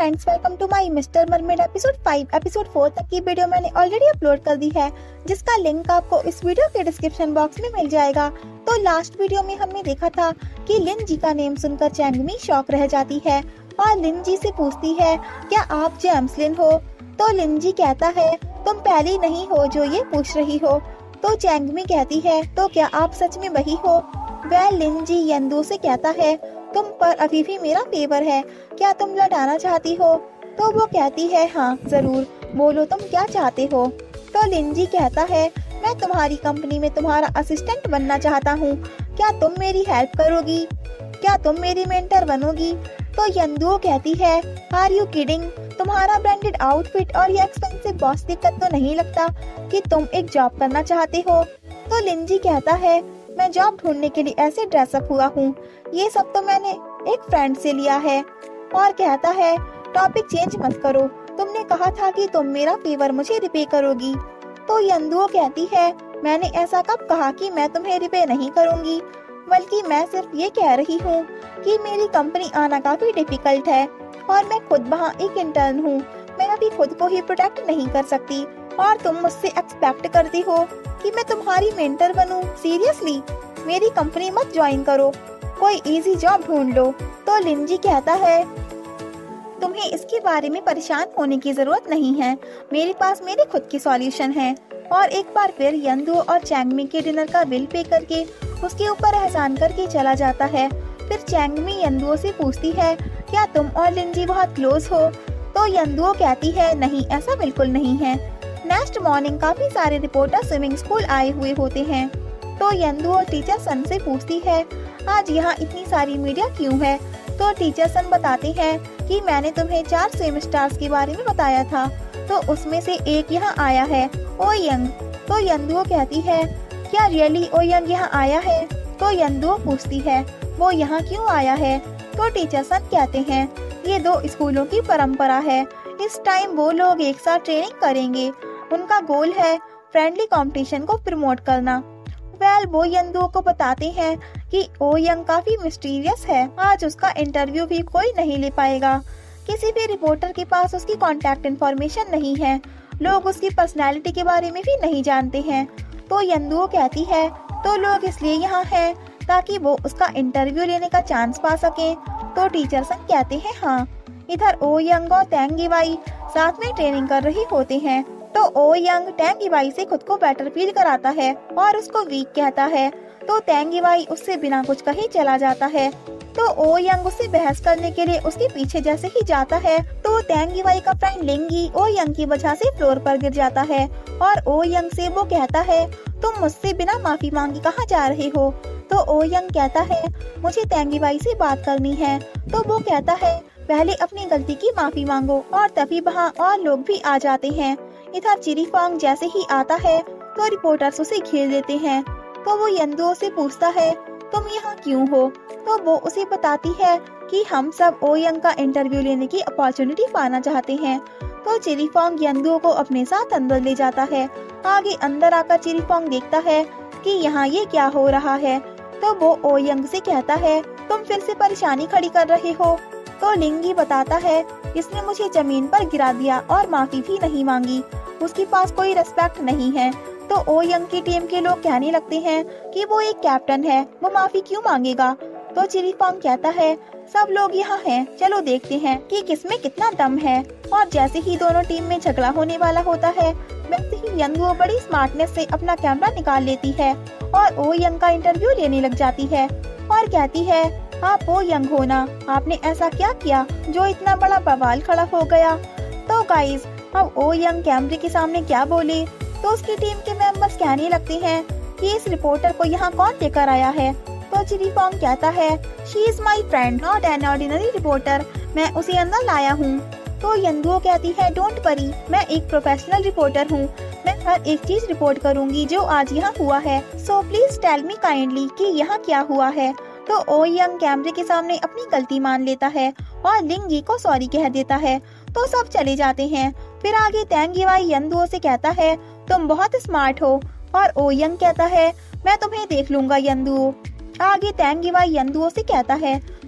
Friends, welcome to my mister mermaid episode 5। Episode 4 तक की video मैंने ऑलरेडी अपलोड कर दी है, जिसका लिंक आपको इस वीडियो के डिस्क्रिप्शन बॉक्स में मिल जाएगा। तो लास्ट वीडियो में हमने देखा था कि लिन जी का नेम सुनकर चैंगमी शॉक रह जाती है और लिन जी से पूछती है, क्या आप जेम्स लिन हो? तो लिन जी कहता है, तुम पहली नहीं हो जो ये पूछ रही हो। तो चैंगमी कहती है, तो क्या आप सच में वही हो? वह लिन जी यंदू से कहता है, तुम पर अभी भी मेरा फेवर है, क्या तुम लौटाना चाहती हो? तो वो कहती है, हाँ जरूर, बोलो तुम क्या चाहते हो? तो लिन जी कहता है, मैं तुम्हारी कंपनी में तुम्हारा असिस्टेंट बनना चाहता हूँ, क्या तुम मेरी हेल्प करोगी? क्या तुम मेरी मेंटर बनोगी? तो यंदू कहती है, आर यू किडिंग? तुम्हारा ब्रांडेड आउटफिट और ये एक्सपेंसिव बॉस दिक्कत तो नहीं लगता कि तुम एक जॉब करना चाहते हो? तो लिन जी कहता है, मैं जॉब ढूंढने के लिए ऐसे ड्रेसअप हुआ हूँ, ये सब तो मैंने एक फ्रेंड से लिया है। और कहता है, टॉपिक चेंज मत करो, तुमने कहा था कि तुम मेरा फेवर मुझे रिपे करोगी। तो यंदू कहती है, मैंने ऐसा कब कहा कि मैं तुम्हें रिपे नहीं करूँगी, बल्कि मैं सिर्फ ये कह रही हूँ कि मेरी कंपनी आना काफी डिफिकल्ट है और मैं खुद वहाँ एक इंटर्न हूँ, मैं अभी खुद को ही प्रोटेक्ट नहीं कर सकती और तुम मुझसे एक्सपेक्ट करती हो कि मैं तुम्हारी मेंटर बनूं? सीरियसली, मेरी कंपनी मत ज्वाइन करो, कोई इजी जॉब ढूंढ लो। तो लिन जी कहता है, तुम्हें इसके बारे में परेशान होने की जरूरत नहीं है, मेरे पास मेरी खुद की सॉल्यूशन है। और एक बार फिर यंदू और चैंगमी के डिनर का बिल पे करके उसके ऊपर एहसान करके चला जाता है। फिर चैंगमी यंदुओ से पूछती है, क्या तुम और लिन जी बहुत क्लोज हो? तो यंदुओ कहती है, नहीं, ऐसा बिल्कुल नहीं है। नेक्स्ट मॉर्निंग काफी सारे रिपोर्टर स्विमिंग स्कूल आए हुए होते हैं। तो यंदुओ टीचर सन से पूछती है, आज यहाँ इतनी सारी मीडिया क्यों है? तो टीचर सन बताते हैं कि मैंने तुम्हें 4 स्विम स्टार्स के बारे में बताया था, तो उसमें से एक यहाँ आया है, ओ यंग। तो यंदुओ कहती है, क्या रियली ओ यंग यहाँ आया है? तो यंदुओ पूछती है, वो यहाँ क्यों आया है? तो टीचर सन कहते हैं, ये 2 स्कूलों की परंपरा है, इस टाइम वो लोग एक साथ ट्रेनिंग करेंगे, उनका गोल है फ्रेंडली कंपटीशन को प्रमोट करना। वो यंदुओ को बताते हैं कि ओ यंग काफी मिस्टीरियस है, आज उसका इंटरव्यू भी कोई नहीं ले पाएगा, किसी भी रिपोर्टर के पास उसकी कांटेक्ट इन्फॉर्मेशन नहीं है, लोग उसकी पर्सनैलिटी के बारे में भी नहीं जानते हैं। तो यंदुओ कहती है, तो लोग इसलिए यहाँ हैं ताकि वो उसका इंटरव्यू लेने का चांस पा सके। तो टीचर सन कहते हैं, हाँ। इधर ओ यंग और तैंग यी बाई साथ में ट्रेनिंग कर रहे होते हैं। तो ओ यंग तैंग यी बाई से खुद को बेटर फील कराता है और उसको वीक कहता है। तो तैंग यी बाई उससे बिना कुछ कहे चला जाता है। तो ओ यंग उससे बहस करने के लिए उसके पीछे जैसे ही जाता है, तो तैंग यी बाई का फ्रेंड लिंगी ओ यंग की वजह से फ्लोर पर गिर जाता है और ओ यंग से वो कहता है, तुम मुझसे बिना माफी मांगे कहाँ जा रहे हो? तो ओ यंग कहता है, मुझे तैंग यी बाई से बात करनी है। तो वो कहता है, पहले अपनी गलती की माफी मांगो। और तभी वहाँ और लोग भी आ जाते हैं। इधर चिरी फोंग जैसे ही आता है तो रिपोर्टर्स उसे घेर लेते हैं। तो वो यंदुओ से पूछता है, तुम यहाँ क्यों हो? तो वो उसे बताती है कि हम सब ओ यंग का इंटरव्यू लेने की अपॉर्चुनिटी पाना चाहते हैं। तो चिरी फोंग यंदुओ को अपने साथ अंदर ले जाता है। आगे अंदर आकर चिरी फोंग देखता है कि यहाँ ये क्या हो रहा है। तो वो ओ यंग से कहता है, तुम फिर से परेशानी खड़ी कर रहे हो? तो लिंगी बताता है, इसने मुझे जमीन पर गिरा दिया और माफी भी नहीं मांगी, उसके पास कोई रेस्पेक्ट नहीं है। तो ओ यंग की टीम के लोग कहने लगते हैं कि वो एक कैप्टन है, वो माफी क्यों मांगेगा? तो चिरी फोंग कहता है, सब लोग यहाँ हैं, चलो देखते हैं कि किसमें कितना दम है। और जैसे ही दोनों टीम में झगड़ा होने वाला होता है, वैसे ही यंदुओ बड़ी स्मार्टनेस से अपना कैमरा निकाल लेती है और ओ यंग का इंटरव्यू लेने लग जाती है और कहती है, आप ओ यंग हो ना, आपने ऐसा क्या किया जो इतना बड़ा बवाल खड़ा हो गया? तो गाइज, अब ओ यंग कैमरे के सामने क्या बोले? तो उसकी टीम के मेंबर्स कहने लगते हैं कि इस रिपोर्टर को यहाँ कौन लेकर आया है? तो चिरी फोंग कहता है, she is my friend, not an ordinary reporter, मैं उसे अंदर लाया हूँ। तो यंदुओ कहती है, डोंट वरी, मैं एक प्रोफेशनल रिपोर्टर हूँ, मैं हर एक चीज रिपोर्ट करूँगी जो आज यहाँ हुआ है, so please tell me kindly कि यहाँ क्या हुआ है। तो ओ यंग कैमरे के सामने अपनी गलती मान लेता है और लिंगी को सॉरी कह देता है। तो सब चले जाते हैं। फिर आगे तैंग यी बाई यंदुओ से कहता है, तुम बहुत स्मार्ट हो। और ओ यंग कहता है, मैं तुम्हें देख लूंगा यंदुओ। आगे तैंग यी बाई यंदुओ से कहता है,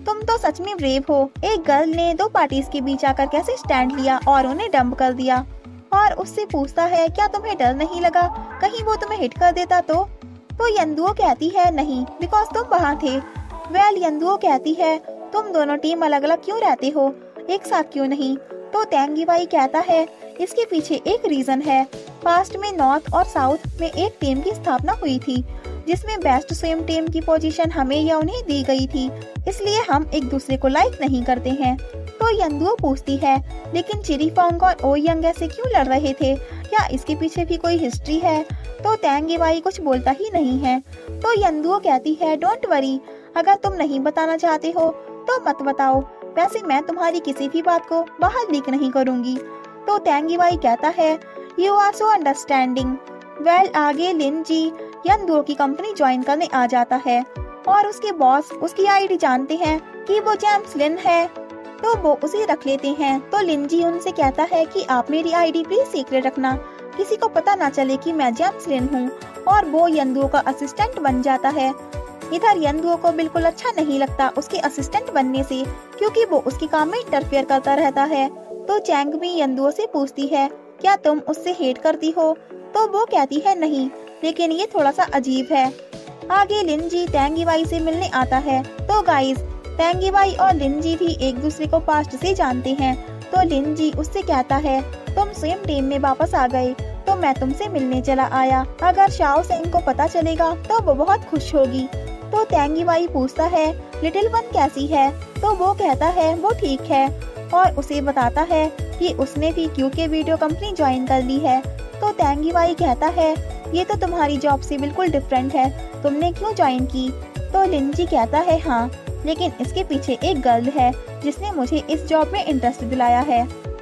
तुम तो सच में ब्रेव हो। एक गर्ल ने 2 पार्टीज के बीच आकर कैसे स्टैंड लिया और उन्हें डंप कर दिया। और उससे पूछता है क्या तुम्हें डर नहीं लगा कहीं वो तुम्हें हिट कर देता तो यंदुओ कहती है नहीं, बिकॉज तुम वहाँ थे। वेल यंदुओ कहती है तुम दोनों टीम अलग अलग क्यों रहते हो, एक साथ क्यों नहीं। तो तैंग यी बाई कहता है इसके पीछे एक रीजन है। पास्ट में नॉर्थ और साउथ में एक टीम की स्थापना हुई थी जिसमें बेस्ट स्विम टीम की पोजीशन हमें या उन्हें दी गई थी, इसलिए हम एक दूसरे को लाइक नहीं करते हैं। तो यंदुओ पूछती है लेकिन चिरी फोंग और ओ यंग ऐसे क्यों लड़ रहे थे, क्या इसके पीछे भी कोई हिस्ट्री है। तो तैंग यी बाई कुछ बोलता ही नहीं है। तो यंदुओ कहती है डोंट वरी, अगर तुम नहीं बताना चाहते हो तो मत बताओ, वैसे मैं तुम्हारी किसी भी बात को बाहर लीक नहीं करूंगी। तो तैंग यी बाई कहता है you are so understanding. Well आगे लिन जी यंदुओ की कंपनी ज्वाइन करने आ जाता है और उसके बॉस उसकी आईडी जानते हैं कि वो जेम्स लिन है, तो वो उसे रख लेते हैं। तो लिन जी उनसे कहता है कि आप मेरी आईडी प्लीज सीक्रेट रखना, किसी को पता ना चले कि मैं जेम्स लिन हूँ। और वो यंदुओ का असिस्टेंट बन जाता है। इधर यंदुओ को बिल्कुल अच्छा नहीं लगता उसके असिस्टेंट बनने से, क्योंकि वो उसके काम में इंटरफेयर करता रहता है। तो चैंग भी यंदुओ से पूछती है क्या तुम उससे हेट करती हो, तो वो कहती है नहीं, लेकिन ये थोड़ा सा अजीब है। आगे लिन जी तैंग यी बाई से मिलने आता है। तो गाइस तैंग यी बाई और लिन जी भी एक दूसरे को पास्ट से जानते हैं। तो लिन जी उससे कहता है तुम सेम टीम में वापस आ गए तो मैं तुमसे मिलने चला आया, अगर शाओ सेंग को पता चलेगा तो वो बहुत खुश होगी। तो तैंग यी बाई पूछता है लिटिल वन कैसी है, तो वो कहता है वो ठीक है और उसे बताता है कि उसने भी क्यू के वीडियो कंपनी ज्वाइन कर ली है। तो तैंग यी बाई कहता है ये तो तुम्हारी जॉब से बिल्कुल डिफरेंट है, तुमने क्यों ज्वाइन की। तो लिन जी कहता है हाँ, लेकिन इसके पीछे एक गर्ल है जिसने मुझे इस जॉब में इंटरेस्ट दिलाया है।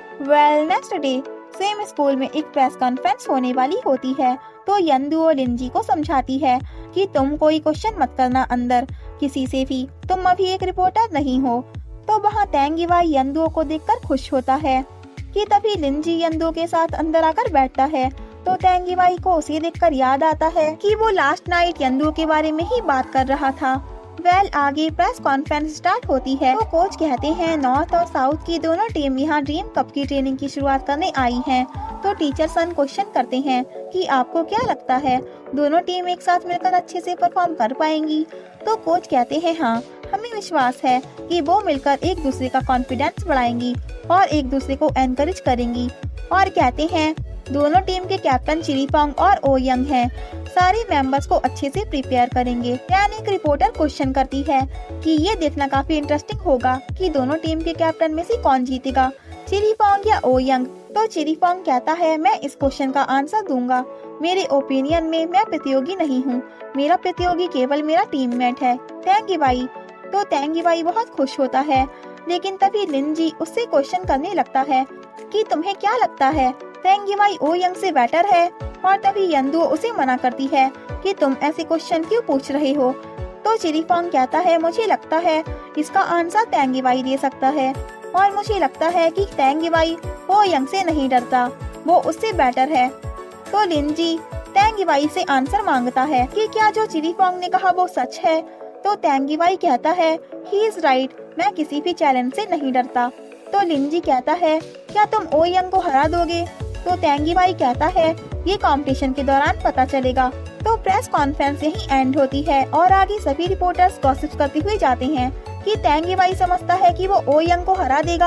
Well next day same school में एक प्रेस कॉन्फ्रेंस होने वाली होती है। तो यंदुओ लिन जी को समझाती है कि तुम कोई क्वेश्चन मत करना अंदर किसी से भी, तुम अभी एक रिपोर्टर नहीं हो। तो वहाँ तैंग यी बाई यंदुओ को देखकर खुश होता है कि तभी लिन जी यंदुओ के साथ अंदर आकर बैठता है। तो तैंग यी बाई को उसे देखकर याद आता है कि वो लास्ट नाइट यंदुओ के बारे में ही बात कर रहा था। वेल आगे प्रेस कॉन्फ्रेंस स्टार्ट होती है। तो कोच कहते हैं नॉर्थ और साउथ की दोनों टीम यहाँ ड्रीम कप की ट्रेनिंग की शुरुआत करने आई हैं। तो टीचर सन क्वेश्चन करते हैं कि आपको क्या लगता है दोनों टीम एक साथ मिलकर अच्छे से परफॉर्म कर पाएंगी। तो कोच कहते हैं हाँ, हमें विश्वास है कि वो मिलकर एक दूसरे का कॉन्फिडेंस बढ़ाएंगी और एक दूसरे को एनकरेज करेंगी। और कहते हैं दोनों टीम के कैप्टन चिरी फोंग और ओ यंग हैं, सारे मेंबर्स को अच्छे से प्रिपेयर करेंगे। यानी एक रिपोर्टर क्वेश्चन करती है कि ये देखना काफी इंटरेस्टिंग होगा कि दोनों टीम के कैप्टन में से कौन जीतेगा, चिरी फोंग या ओ यंग। तो चिरी फोंग कहता है मैं इस क्वेश्चन का आंसर दूंगा, मेरे ओपिनियन में मैं प्रतियोगी नहीं हूँ, मेरा प्रतियोगी केवल मेरा टीममेट है, तैंग यी बाई। तो तैंग यी बाई बहुत खुश होता है, लेकिन तभी लिन जी उससे क्वेश्चन करने लगता है कि तुम्हें क्या लगता है तैंग यी बाई ओ यंग से बेटर है। और तभी यंदुओ उसे मना करती है कि तुम ऐसे क्वेश्चन क्यों पूछ रहे हो। तो चिरी फोंग कहता है मुझे लगता है इसका आंसर तैंग यी बाई दे सकता है, और मुझे लगता है कि तैंग यी बाई ओ यंग से नहीं डरता, वो उससे बेटर है। तो लिन जी तैंग यी बाई से आंसर मांगता है कि क्या जो चिरी फोंग ने कहा वो सच है। तो तैंग यी बाई कहता है ही इज राइट, मैं किसी भी चैलेंज से नहीं डरता। तो लिन जी कहता है क्या तुम ओ यंग को हरा दोगे। तो तैंग यी बाई कहता है ये कंपटीशन के दौरान पता चलेगा। तो प्रेस कॉन्फ्रेंस यहीं एंड होती है और आगे सभी रिपोर्टर्स गॉसिप करते हुए जाते हैं कि तैंग यी बाई समझता है कि वो ओ यंग को हरा देगा।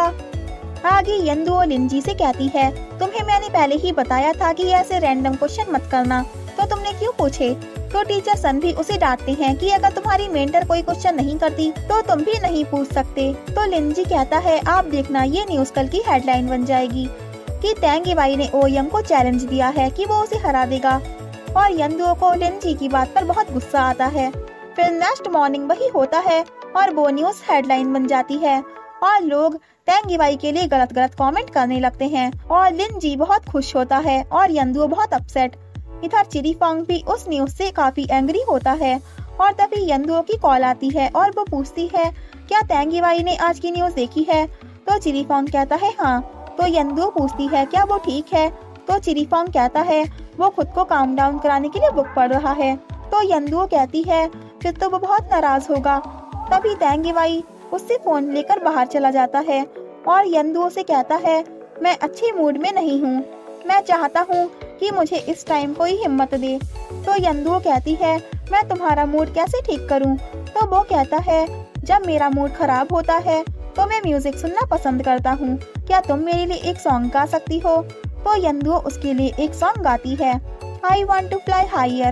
आगे यंदुओ लिन जी से कहती है तुम्हें मैंने पहले ही बताया था कि ऐसे रैंडम क्वेश्चन मत करना, तो तुमने क्यों पूछे। तो टीचर सन भी उसे डांटते हैं कि अगर तुम्हारी मेंटर कोई क्वेश्चन नहीं करती तो तुम भी नहीं पूछ सकते। तो लिन जी कहता है आप देखना ये न्यूज कल की हेडलाइन बन जाएगी कि तैंग यी बाई ने ओ यंग को चैलेंज दिया है कि वो उसे हरा देगा। और यंदुओ को लिन जी की बात पर बहुत गुस्सा आता है। फिर नेक्स्ट मॉर्निंग वही होता है और वो न्यूज हेडलाइन बन जाती है और लोग तैंग यी बाई के लिए गलत गलत कमेंट करने लगते हैं और लिन जी बहुत खुश होता है और यंदुओ बहुत अपसेट। इधर चिरी फोंग भी उस न्यूज से काफी एंग्री होता है और तभी यंदुओ की कॉल आती है और वो पूछती है क्या तैंग यी बाई ने आज की न्यूज देखी है। तो चिरी फोंग कहता है हाँ। तो यंदुओ पूछती है क्या वो ठीक है। तो चिरी फोंग कहता है वो खुद को काम डाउन कराने के लिए बुक पढ़ रहा है। तो यंदुओ कहती है फिर तो वो बहुत नाराज होगा। तभी तैंग यी बाई उससे फोन लेकर बाहर चला जाता है और यंदुओ से कहता है, मैं अच्छे मूड में नहीं हूँ, मैं चाहता हूँ कि मुझे इस टाइम कोई हिम्मत दे। तो यंदुओ कहती है, मैं तुम्हारा मूड कैसे ठीक करूँ? तो वो कहता है, जब मेरा मूड खराब होता है तो मैं म्यूजिक सुनना पसंद करता हूँ, क्या तुम मेरे लिए एक सॉन्ग गा सकती हो? तो यंदुओ उसके लिए एक सॉन्ग गाती है, I want to fly higher।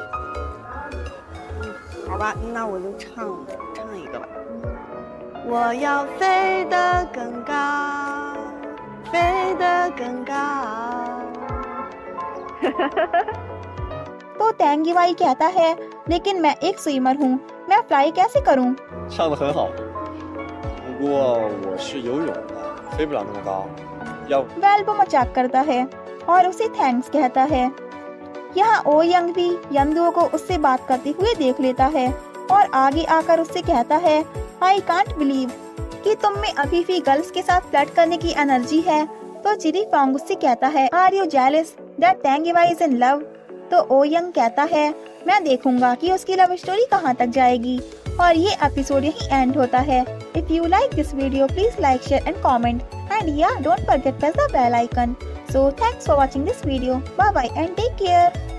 好吧，那我就唱一个吧。我要飞得更高，飞得更高。 तो तैंग यी बाई कहता है, लेकिन मैं एक स्विमर हूँ, मैं फ्लाई कैसे करूँ? 唱得很好，不过我是游泳的，飞不了那么高。要 वेल वो मजाक करता है और उसे थैंक्स कहता है। यहाँ ओ यंग भी यंदुओ को उससे बात करते हुए देख लेता है और आगे आकर उससे कहता है, आई कांट बिलीव कि तुम में अभी भी गर्ल्स के साथ फ्लर्ट करने की एनर्जी है। तो रुई फेंग उससे कहता है, आर यू जेलस दैट तैंग यी बाई इज इन लव? तो ओ यंग कहता है, मैं देखूंगा कि उसकी लव स्टोरी कहाँ तक जाएगी। और ये एपिसोड यहीं एंड होता है। If you like this video please like, share and comment, and yeah, don't forget press the bell icon. So thanks for watching this video. Bye bye and take care.